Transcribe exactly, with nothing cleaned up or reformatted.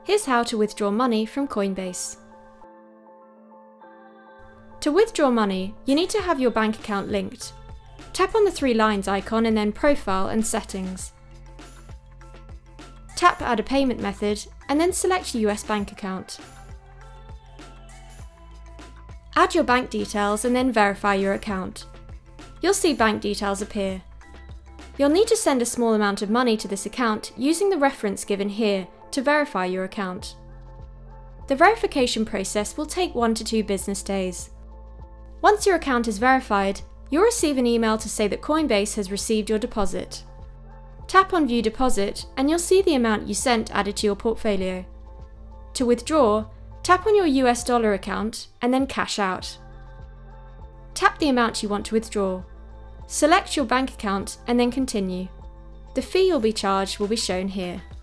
Here's how to withdraw money from Coinbase. To withdraw money, you need to have your bank account linked. Tap on the three lines icon and then Profile and Settings. Tap Add a payment method and then select U S bank account. Add your bank details and then verify your account. You'll see bank details appear. You'll need to send a small amount of money to this account using the reference given here to verify your account. The verification process will take one to two business days. Once your account is verified, you'll receive an email to say that Coinbase has received your deposit. Tap on View Deposit and you'll see the amount you sent added to your portfolio. To withdraw, tap on your U S dollar account and then Cash Out. Tap the amount you want to withdraw. Select your bank account and then Continue. The fee you'll be charged will be shown here.